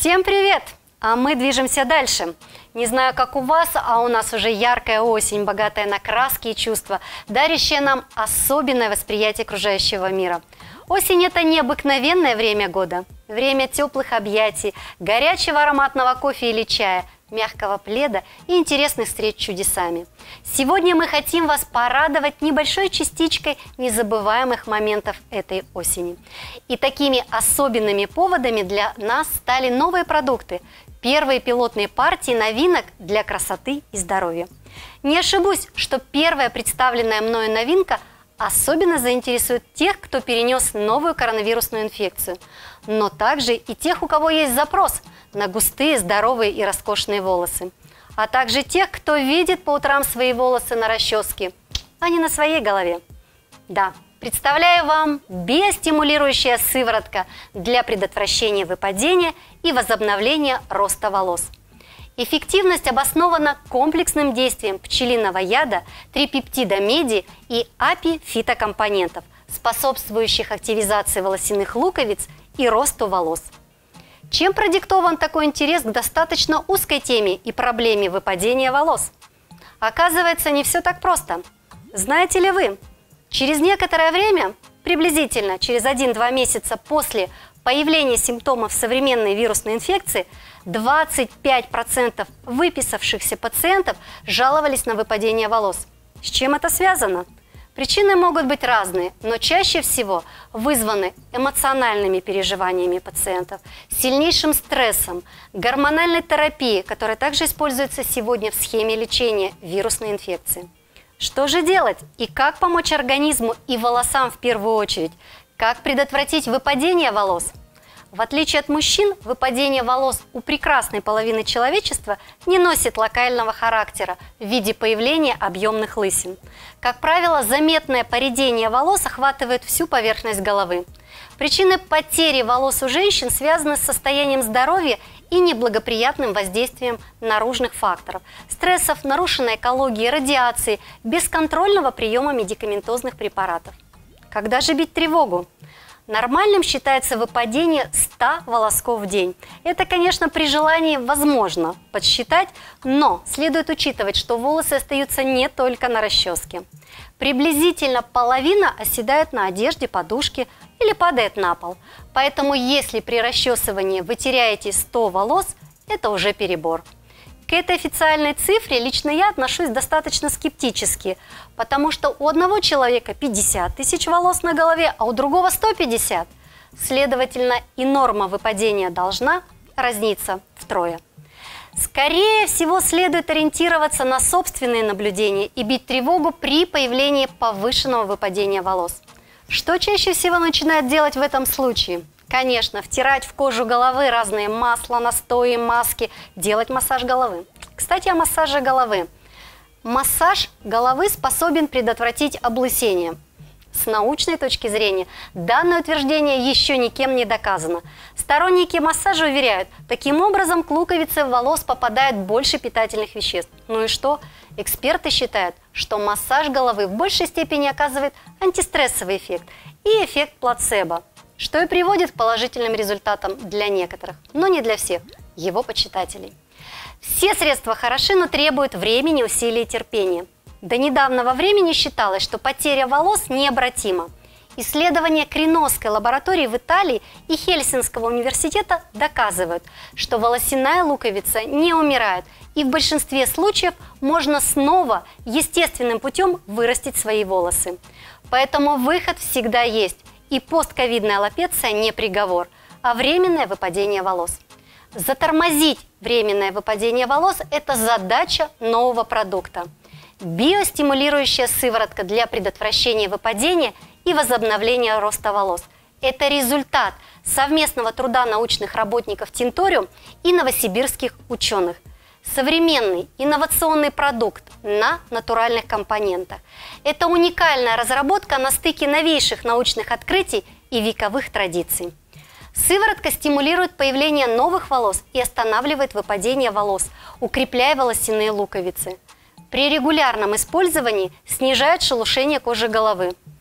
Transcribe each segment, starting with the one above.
Всем привет! А мы движемся дальше. Не знаю, как у вас, а у нас уже яркая осень, богатая на краски и чувства, дарящая нам особенное восприятие окружающего мира. Осень – это необыкновенное время года. Время теплых объятий, горячего ароматного кофе или чая, мягкого пледа и интересных встреч с чудесами. Сегодня мы хотим вас порадовать небольшой частичкой незабываемых моментов этой осени. И такими особенными поводами для нас стали новые продукты, первые пилотные партии новинок для красоты и здоровья. Не ошибусь, что первая представленная мною новинка особенно заинтересует тех, кто перенес новую коронавирусную инфекцию, но также и тех, у кого есть запрос на густые, здоровые и роскошные волосы, а также тех, кто видит по утрам свои волосы на расческе, а не на своей голове. Да, представляю вам биостимулирующая сыворотка для предотвращения выпадения и возобновления роста волос. Эффективность обоснована комплексным действием пчелиного яда, трипептида меди и апифитокомпонентов, способствующих активизации волосяных луковиц и росту волос. Чем продиктован такой интерес к достаточно узкой теме и проблеме выпадения волос? Оказывается, не все так просто. Знаете ли вы, через некоторое время, приблизительно через 1-2 месяца после появления симптомов современной вирусной инфекции, 25% выписавшихся пациентов жаловались на выпадение волос. С чем это связано? Причины могут быть разные, но чаще всего вызваны эмоциональными переживаниями пациентов, сильнейшим стрессом, гормональной терапией, которая также используется сегодня в схеме лечения вирусной инфекции. Что же делать и как помочь организму и волосам в первую очередь? Как предотвратить выпадение волос? В отличие от мужчин, выпадение волос у прекрасной половины человечества не носит локального характера в виде появления объемных лысин. Как правило, заметное поредение волос охватывает всю поверхность головы. Причины потери волос у женщин связаны с состоянием здоровья и неблагоприятным воздействием наружных факторов, стрессов, нарушенной экологии, радиации, бесконтрольного приема медикаментозных препаратов. Когда же бить тревогу? Нормальным считается выпадение 100 волосков в день. Это, конечно, при желании возможно подсчитать, но следует учитывать, что волосы остаются не только на расческе. Приблизительно половина оседает на одежде, подушке или падает на пол. Поэтому, если при расчесывании вы теряете 100 волос, это уже перебор. К этой официальной цифре лично я отношусь достаточно скептически, потому что у одного человека 50 тысяч волос на голове, а у другого 150. Следовательно, и норма выпадения должна разниться втрое. Скорее всего, следует ориентироваться на собственные наблюдения и бить тревогу при появлении повышенного выпадения волос. Что чаще всего начинают делать в этом случае? Конечно, втирать в кожу головы разные масла, настои, маски, делать массаж головы. Кстати, о массаже головы. Массаж головы способен предотвратить облысение. С научной точки зрения, данное утверждение еще никем не доказано. Сторонники массажа уверяют, таким образом к луковице волос попадает больше питательных веществ. Ну и что? Эксперты считают, что массаж головы в большей степени оказывает антистрессовый эффект и эффект плацебо, что и приводит к положительным результатам для некоторых, но не для всех его почитателей. Все средства хороши, но требуют времени, усилий и терпения. До недавнего времени считалось, что потеря волос необратима. Исследования Криносской лаборатории в Италии и Хельсинского университета доказывают, что волосяная луковица не умирает, и в большинстве случаев можно снова естественным путем вырастить свои волосы. Поэтому выход всегда есть. И постковидная аллопеция не приговор, а временное выпадение волос. Затормозить временное выпадение волос – это задача нового продукта. Биостимулирующая сыворотка для предотвращения выпадения и возобновления роста волос. Это результат совместного труда научных работников Тинториум и новосибирских ученых. Современный инновационный продукт на натуральных компонентах. Это уникальная разработка на стыке новейших научных открытий и вековых традиций. Сыворотка стимулирует появление новых волос и останавливает выпадение волос, укрепляя волосяные луковицы. При регулярном использовании снижает шелушение кожи головы.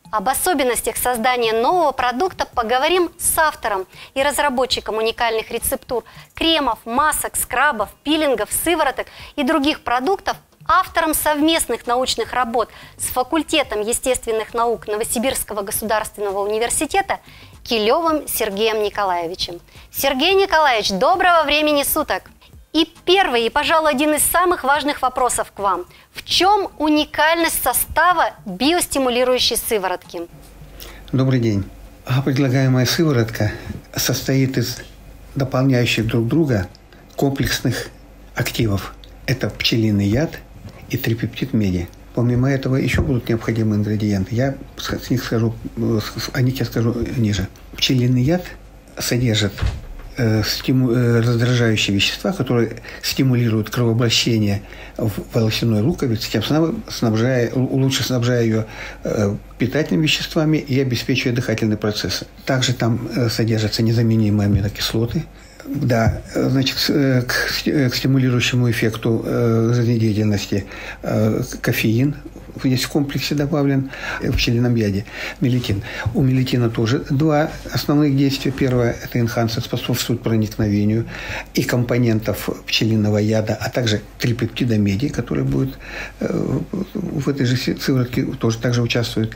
Об особенностях создания нового продукта поговорим с автором и разработчиком уникальных рецептур кремов, масок, скрабов, пилингов, сывороток и других продуктов, автором совместных научных работ с факультетом естественных наук Новосибирского государственного университета Килевым Сергеем Николаевичем. Сергей Николаевич, доброго времени суток! И первый, и, пожалуй, один из самых важных вопросов к вам. В чем уникальность состава биостимулирующей сыворотки? Добрый день. Предлагаемая сыворотка состоит из дополняющих друг друга комплексных активов. Это пчелиный яд и трипептид меди. Помимо этого еще будут необходимые ингредиенты. О них я скажу ниже. Пчелиный яд содержит раздражающие вещества, которые стимулируют кровообращение в волосяной луковице, тем самым лучше снабжая ее питательными веществами и обеспечивая дыхательные процессы. Также там содержатся незаменимые аминокислоты. Да, значит, к стимулирующему эффекту жизнедеятельности кофеин есть в комплексе добавлен в пчелином яде, мелитин. У мелитина тоже два основных действия. Первое – это энхансер, способствует проникновению и компонентов пчелиного яда, а также трипептида меди, который будет в этой же сыворотке тоже также участвует.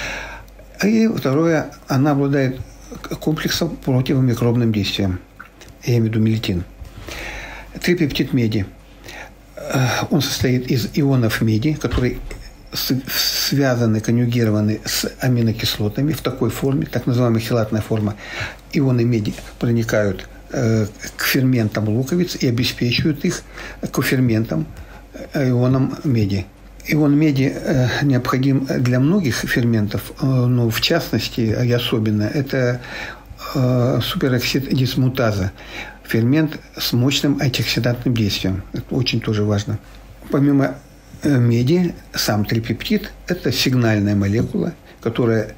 И второе – она обладает комплексом противомикробным действием. Я имею в виду мелитин. Трипептид меди. Он состоит из ионов меди, которые связаны, конъюгированы с аминокислотами в такой форме, так называемая хелатная форма. Ионы меди проникают к ферментам луковиц и обеспечивают их коферментом ионом меди. Ион меди необходим для многих ферментов, но в частности и особенно это супероксид дисмутаза, фермент с мощным антиоксидантным действием. Это очень тоже важно. Помимо меди, сам трипептид – это сигнальная молекула, которая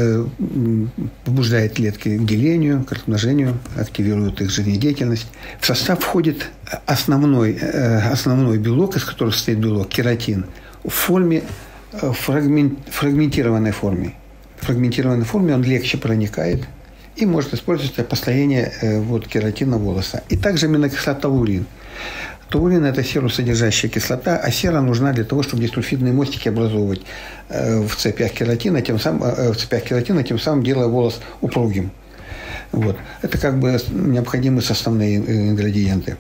побуждает клетки к делению, к размножению, активирует их жизнедеятельность. В состав входит основной белок, из которого состоит белок, кератин, в форме фрагментированной форме. В фрагментированной форме он легче проникает и может использоваться для построения кератина волоса. И также аминокислота таурин. Таурин – это серосодержащая кислота, а сера нужна для того, чтобы дисульфидные мостики образовывать в цепях кератина, тем самым делая волос упругим. Вот. Это как бы необходимые составные ингредиенты.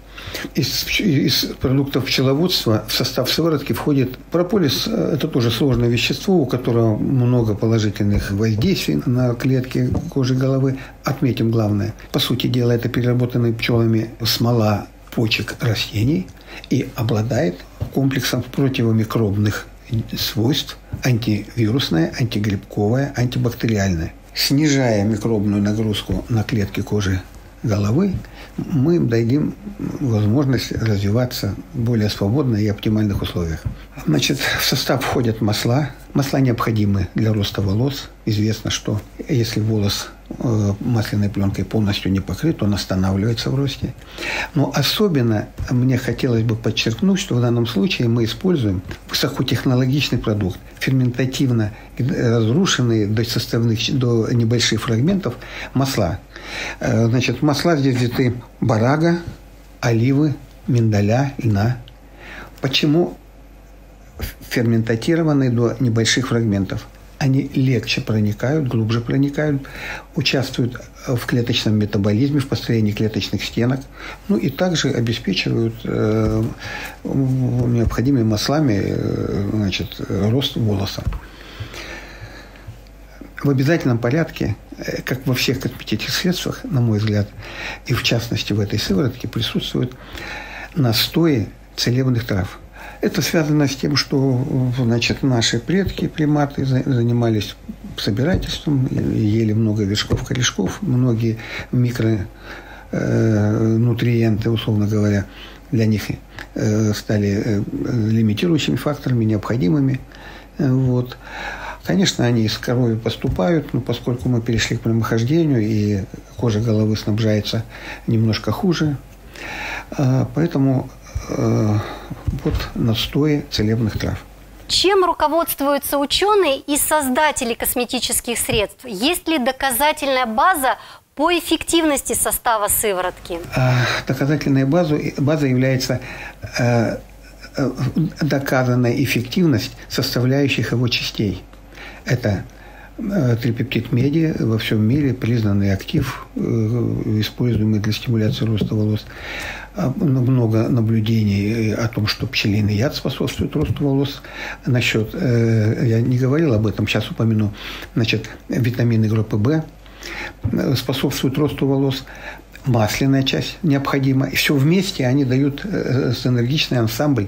Из продуктов пчеловодства в состав сыворотки входит прополис. Это тоже сложное вещество, у которого много положительных воздействий на клетки кожи головы. Отметим главное. По сути дела, это переработанная пчелами смола почек растений и обладает комплексом противомикробных свойств: антивирусное, антигрибковое, антибактериальное. Снижая микробную нагрузку на клетки кожи головы, мы им дадим возможность развиваться в более свободных и оптимальных условиях. Значит, в состав входят масла. Масла необходимы для роста волос. Известно, что если волос масляной пленкой полностью не покрыт, он останавливается в росте. Но особенно мне хотелось бы подчеркнуть, что в данном случае мы используем высокотехнологичный продукт, ферментативно разрушенные до небольших фрагментов масла. Значит, масла здесь взяты барага, оливы, миндаля, льна. Почему ферментатированные до небольших фрагментов? Они легче проникают, глубже проникают, участвуют в клеточном метаболизме, в построении клеточных стенок, ну и также обеспечивают необходимыми маслами рост волоса. В обязательном порядке, как во всех косметических средствах, на мой взгляд, и в частности в этой сыворотке, присутствуют настои целебных трав. Это связано с тем, что наши предки, приматы, занимались собирательством, ели много вершков, корешков, многие микронутриенты, условно говоря, для них стали лимитирующими факторами, необходимыми. Вот. Конечно, они из крови поступают, но поскольку мы перешли к прямохождению, и кожа головы снабжается немножко хуже, поэтому вот настои целебных трав. Чем руководствуются ученые и создатели косметических средств? Есть ли доказательная база по эффективности состава сыворотки? Доказательной базой является доказанная эффективность составляющих его частей. Это трипептид меди, во всем мире признанный актив, используемый для стимуляции роста волос. Много наблюдений о том, что пчелиный яд способствует росту волос. Насчет, я не говорил об этом, сейчас упомяну, значит, витамины группы В способствуют росту волос. Масляная часть необходима. И все вместе они дают синергичный ансамбль,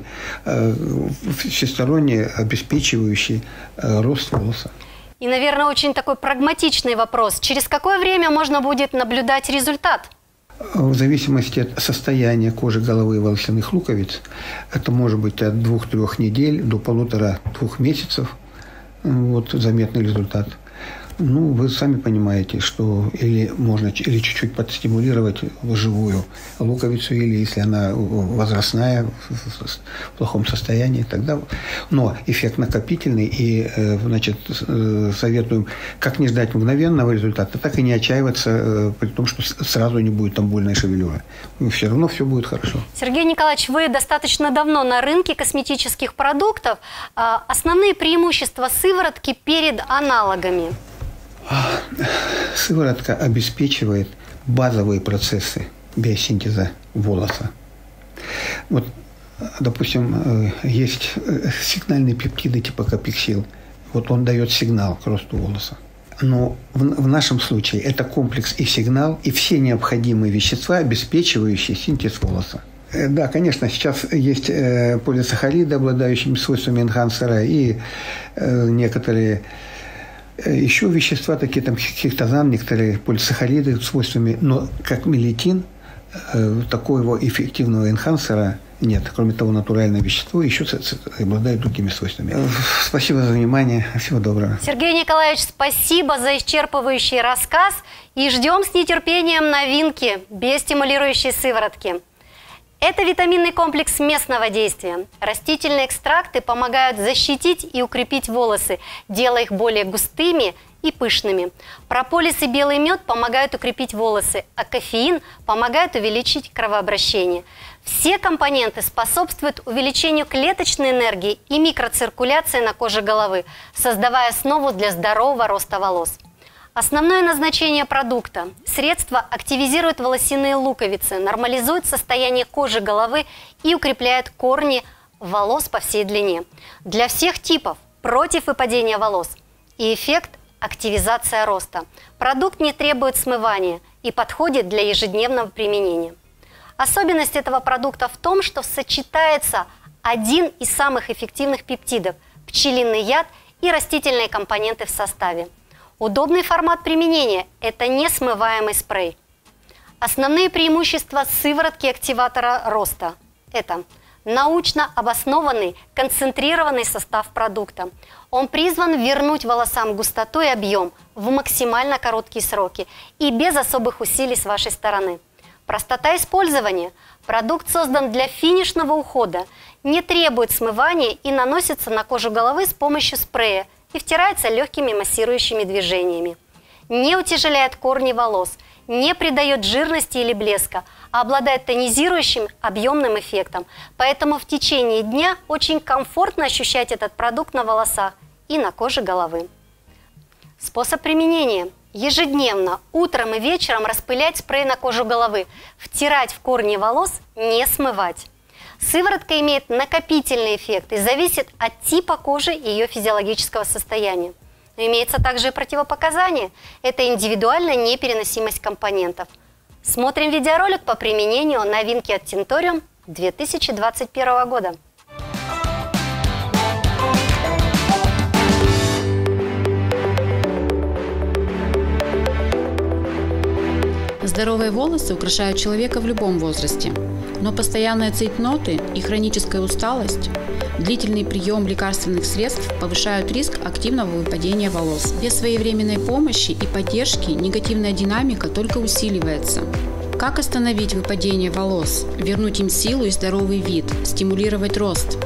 всесторонне обеспечивающий рост волоса. И, наверное, очень такой прагматичный вопрос. Через какое время можно будет наблюдать результат? В зависимости от состояния кожи головы и волосяных луковиц, это может быть от 2-3 недель до 1,5-2 месяцев. Вот заметный результат. Ну, вы сами понимаете, что или можно или чуть-чуть подстимулировать живую луковицу, или если она возрастная, в плохом состоянии, тогда... Но эффект накопительный, и, значит, советуем как не ждать мгновенного результата, так и не отчаиваться, при том, что сразу не будет там больной шевелюры. Все равно все будет хорошо. Сергей Николаевич, вы достаточно давно на рынке косметических продуктов. Основные преимущества сыворотки перед аналогами? Сыворотка обеспечивает базовые процессы биосинтеза волоса. Вот, допустим, есть сигнальные пептиды типа капексил. Вот он дает сигнал к росту волоса. Но в нашем случае это комплекс и сигнал, и все необходимые вещества, обеспечивающие синтез волоса. Да, конечно, сейчас есть полисахариды, обладающими свойствами энхансера, и некоторые еще вещества, такие там хиктозан, некоторые полисахариды с свойствами, но как мелитин, такого эффективного энхансера нет. Кроме того, натуральное вещество еще обладает другими свойствами. Спасибо за внимание. Всего доброго. Сергей Николаевич, спасибо за исчерпывающий рассказ и ждем с нетерпением новинки биостимулирующей сыворотки. Это витаминный комплекс местного действия. Растительные экстракты помогают защитить и укрепить волосы, делая их более густыми и пышными. Прополис и белый мед помогают укрепить волосы, а кофеин помогает увеличить кровообращение. Все компоненты способствуют увеличению клеточной энергии и микроциркуляции на коже головы, создавая основу для здорового роста волос. Основное назначение продукта – средство активизирует волосяные луковицы, нормализует состояние кожи головы и укрепляет корни волос по всей длине. Для всех типов, против выпадения волос. И эффект – активизация роста. Продукт не требует смывания и подходит для ежедневного применения. Особенность этого продукта в том, что сочетается один из самых эффективных пептидов – пчелиный яд и растительные компоненты в составе. Удобный формат применения – это несмываемый спрей. Основные преимущества сыворотки-активатора роста – это научно обоснованный концентрированный состав продукта. Он призван вернуть волосам густоту и объем в максимально короткие сроки и без особых усилий с вашей стороны. Простота использования. Продукт создан для финишного ухода, не требует смывания и наносится на кожу головы с помощью спрея и втирается легкими массирующими движениями. Не утяжеляет корни волос, не придает жирности или блеска, а обладает тонизирующим объемным эффектом. Поэтому в течение дня очень комфортно ощущать этот продукт на волосах и на коже головы. Способ применения. Ежедневно, утром и вечером распылять спрей на кожу головы, втирать в корни волос, не смывать. Сыворотка имеет накопительный эффект и зависит от типа кожи и ее физиологического состояния. Но имеется также и противопоказания. Это индивидуальная непереносимость компонентов. Смотрим видеоролик по применению новинки от Tintorium 2021 года. Здоровые волосы украшают человека в любом возрасте, но постоянная цейтноты и хроническая усталость, длительный прием лекарственных средств повышают риск активного выпадения волос. Без своевременной помощи и поддержки негативная динамика только усиливается. Как остановить выпадение волос, вернуть им силу и здоровый вид, стимулировать рост?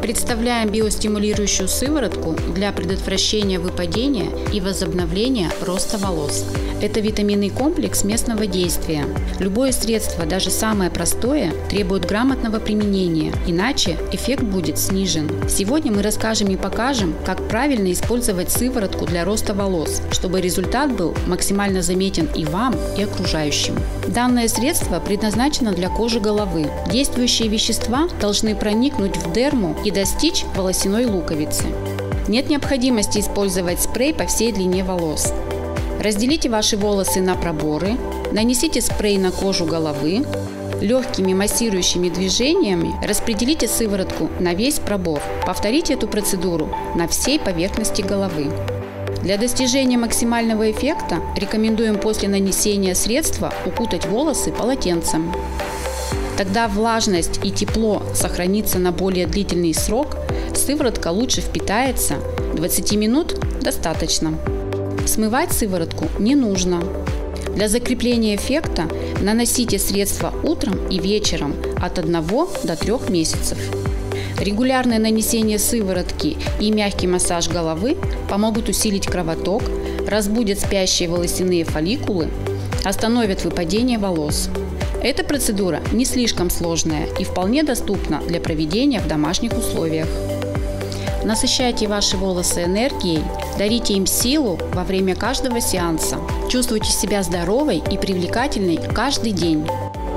Представляем биостимулирующую сыворотку для предотвращения выпадения и возобновления роста волос. Это витаминный комплекс местного действия. Любое средство, даже самое простое, требует грамотного применения, иначе эффект будет снижен. Сегодня мы расскажем и покажем, как правильно использовать сыворотку для роста волос, чтобы результат был максимально заметен и вам, и окружающим. Данное средство предназначено для кожи головы. Действующие вещества должны проникнуть в дерму и достичь волосяной луковицы. Нет необходимости использовать спрей по всей длине волос. Разделите ваши волосы на проборы, нанесите спрей на кожу головы, легкими массирующими движениями распределите сыворотку на весь пробор. Повторите эту процедуру на всей поверхности головы. Для достижения максимального эффекта рекомендуем после нанесения средства укутать волосы полотенцем. Тогда влажность и тепло сохранится на более длительный срок, сыворотка лучше впитается, 20 минут достаточно. Смывать сыворотку не нужно. Для закрепления эффекта наносите средства утром и вечером от 1 до 3 месяцев. Регулярное нанесение сыворотки и мягкий массаж головы помогут усилить кровоток, разбудят спящие волосяные фолликулы, остановят выпадение волос. Эта процедура не слишком сложная и вполне доступна для проведения в домашних условиях. Насыщайте ваши волосы энергией, дарите им силу во время каждого сеанса. Чувствуйте себя здоровой и привлекательной каждый день.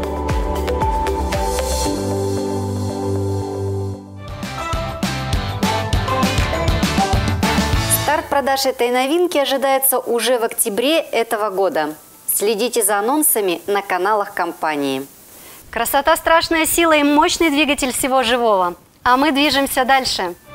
Старт продаж этой новинки ожидается уже в октябре этого года. Следите за анонсами на каналах компании. Красота – страшная сила и мощный двигатель всего живого. А мы движемся дальше.